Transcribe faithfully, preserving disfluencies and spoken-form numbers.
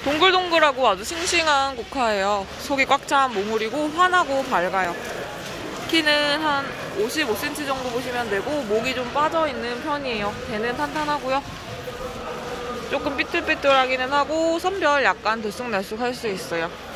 동글동글하고 아주 싱싱한 국화예요. 속이 꽉 찬 몽울이고 환하고 밝아요. 키는 한 오십오 센티미터 정도 보시면 되고 목이 좀 빠져있는 편이에요. 배는 탄탄하고요. 조금 삐뚤삐뚤하기는 하고 선별 약간 들쑥날쑥 할 수 있어요.